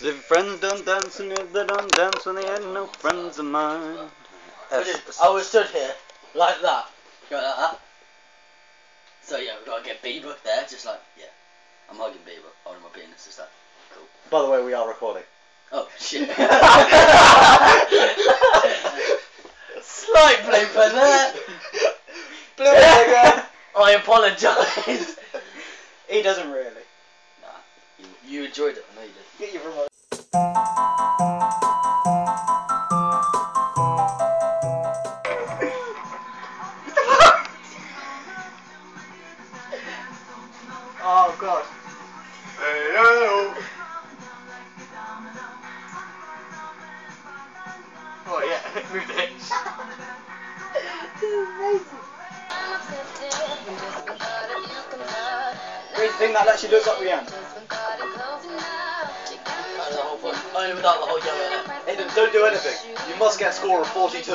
If friends don't dance and if they don't dance when they ain't no friends of mine. I was stood here, like that, going like that. So yeah, we've got to get Bieber there, just like, yeah. I'm hugging Bieber, holding my penis, just like, cool. By the way, we are recording. Oh, shit. Slight blooper there. Blooper. I apologise. He doesn't really. Nah, you enjoyed it, I know you did. Get your remote. Oh god. Hey yo. Oh yeah, move the hips. This is amazing. Great thing that actually looks like Rihanna. That's the whole point. Only without the whole yellow hair. Aiden, don't do anything. You must get a score of 42.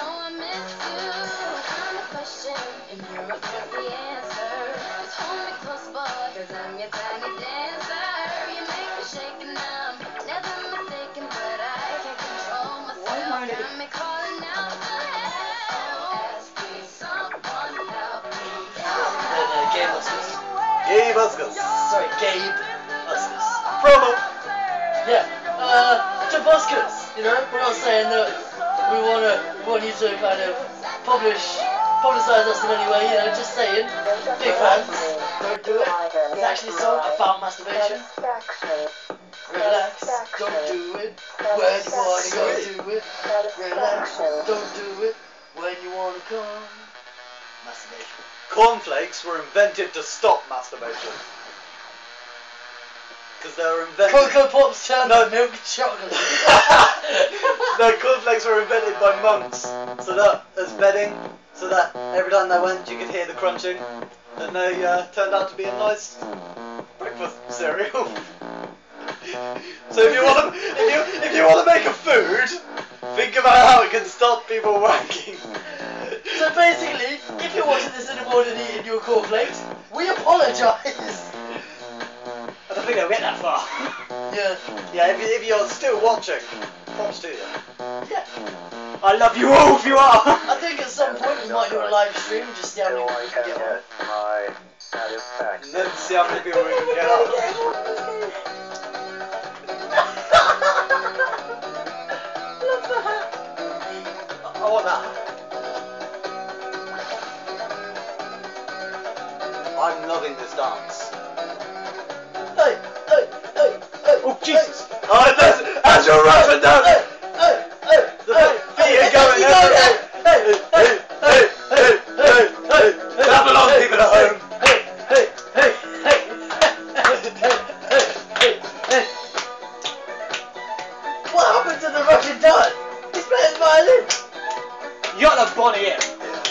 Gabe Uskus. Sorry, Gabe Uskus. Promo. Yeah, Jabuskus, you know, we're not saying that we want you to kind of publicise us in any way, you know, just saying, big fans, don't do it. It's actually a song about masturbation. Relax, don't do it when you wanna go do it. Relax, don't do it when you wanna come. Masturbation. Cornflakes were invented to stop masturbation. Because they were invented... Cocoa Pops turned to milk chocolate. No, cornflakes were invented by monks. So that, as bedding, so that every time they went you could hear the crunching. And they turned out to be a nice breakfast cereal. So if you want to make a food, think about how it can stop people wanking. So basically, if you're watching this in the morning eating your cornflakes, we apologise. I don't think they'll get that far. Yeah. Yeah, if you're still watching, props to you. Yeah. I love you all if you are. I think at some point we might do a live stream and just see how many people we can get on. And then see how many people we can get on. I want that. I'm loving this dance. Hey, hey, hey, hey. Oh Jesus! Oh, as you're rapping down. The feet are going everywhere. Hey. Clap along, people at home. What happened to the Russian dad? He's playing violin. You got a Bonnie here.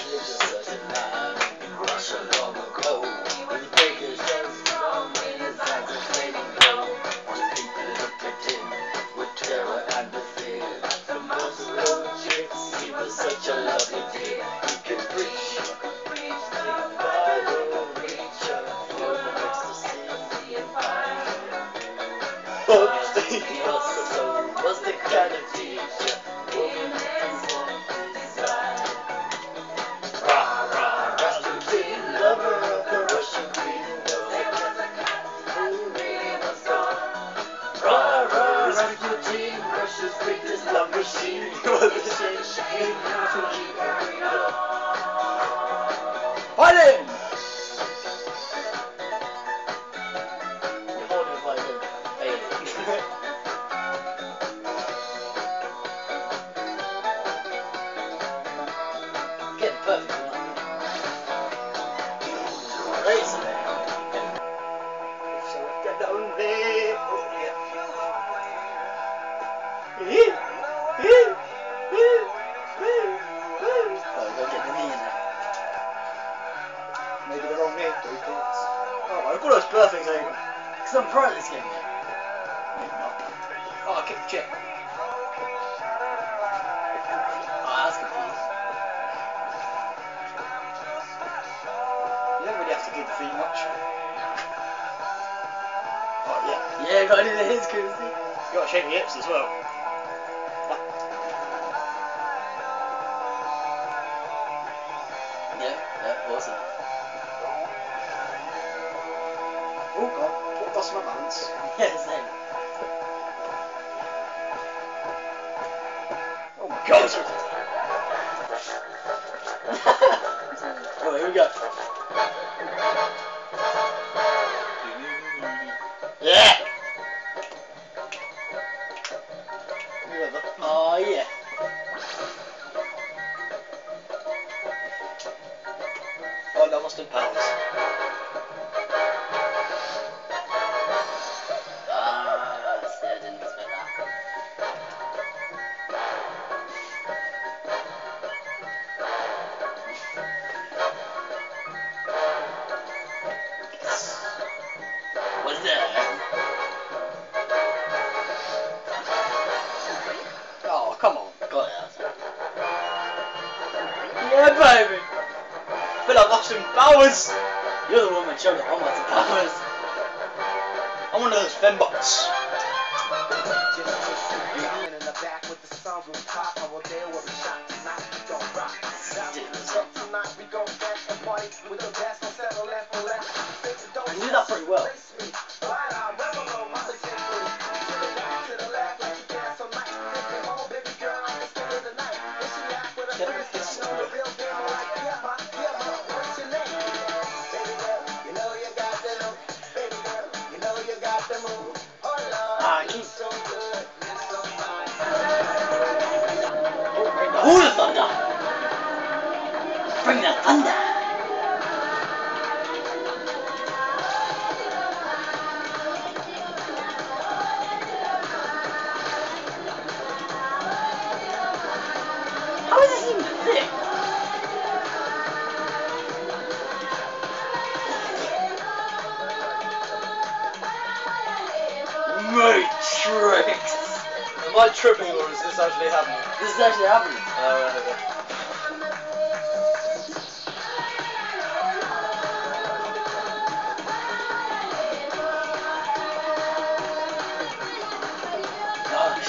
Such a lovely day, you can preach the Bible, reach up for the ecstasy and fire. Your soul was the kind of teacher, woman has one desire. Rah, rah, Rasputin, lover of the Russian queen. There was a cat and really was gone. Rah, rah, Rasputin, Russia's greatest love machine. Violin! You're holding a violin. Getting perfect tonight. Racing. So if you don't live, Go get the knee in there. maybe the wrong name, 3 points. Oh, I've got those perfect over. Because I'm pro at this game yet. Maybe not. Oh, I kicked the chair. Oh, that's confusing. You don't really have to do the feet much. Oh, yeah. Yeah, gotta do the his courtesy. You gotta shave your hips as well. Yeah, awesome. Oh god, what lost my balance? Yeah, same. Oh my god! Oh, here we go. Yeah! Oh, yeah. Oh, that must have been pounds. Ah, see, I didn't expect that. What's that? Oh, come on. Got it. Yeah, baby. I feel like Austin Powers. You're the one that showed up on my powers. I'm one of those fembots. I knew that pretty well. Who the thunder? Bring the thunder. How is this even a thing? Matrix. Am I tripping or is this actually happening? This is actually happening. Alright, okay. Gosh.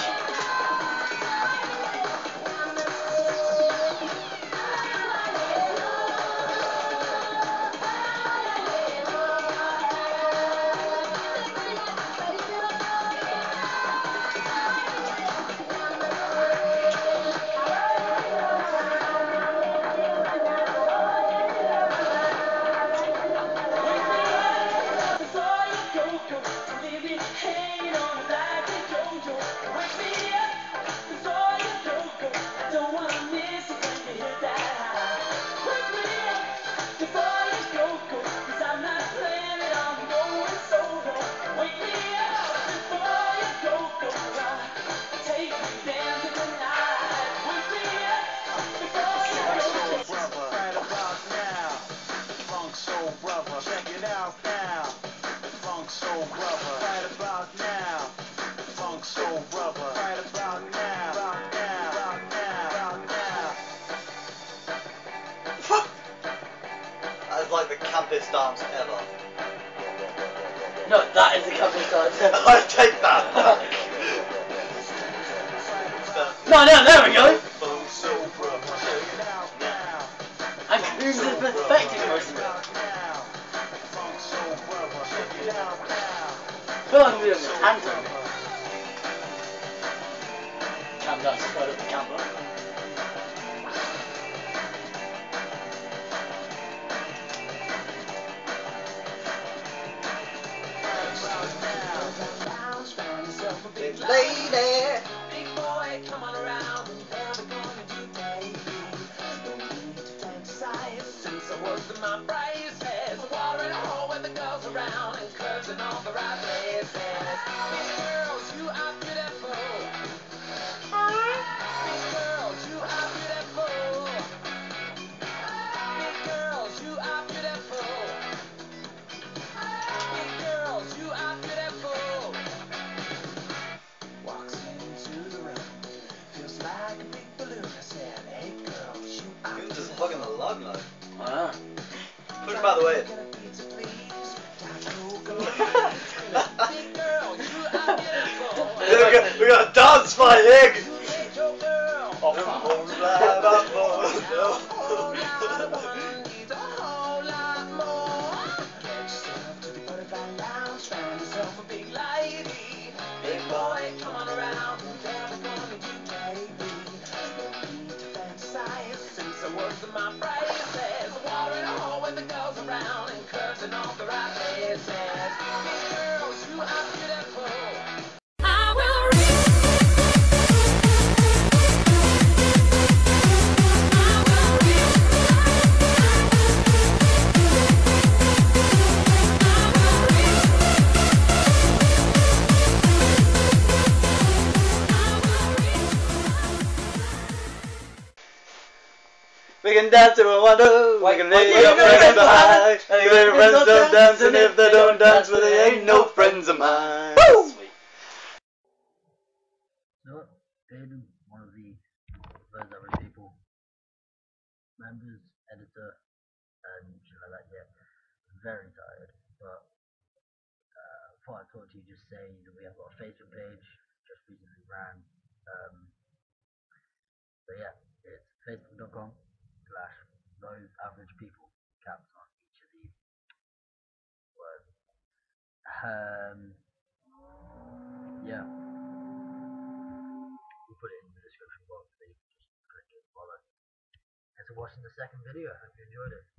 That's like the campest dance ever. No, that is the company card. I take that back. No, there we go. And Coombes is perfecting most of it. I feel like I'm doing a tantrum. Camp dance right up the camera. Big lady. Big boy, come on around. Where we gonna do, baby? No need to fantasize. Since I was in my braces, water in a hole with the girls around and curves in all the right places. Big girls, you are beautiful. Big girls, you are beautiful. Big girls, you are beautiful. Big girls, you are beautiful. Walks into the room, feels like a big balloon. I said, hey girl, you are You're just hugging the lug line. Wow. Push him out of the way. pizza, please. Big girl, you are beautiful. Look we got a dance fight here. Oh, come on. Big boy, come on around. Never gonna do baby. No need to fantasize since I worked with my phrases. Water in a hole with the girls around and curves in all the right places. Girls, you are beautiful. I will We can dance if we want to. We can leave wait, our wait, friends wait, behind. wait, And if friends don't dance, and if they don't dance, well, they ain't no friends of mine. Sweet. You know what? Aiden, one of the Those Other People members, editor, and shit like that, yeah. Very tired, but thought I'd talk to you, just say that we have got a Facebook page, just recently ran. So yeah, it's facebook.com/those average people, caps on each of the words. Yeah, we'll put it in the description box so you can just click it and follow. Thanks for watching the second video. I hope you enjoyed it.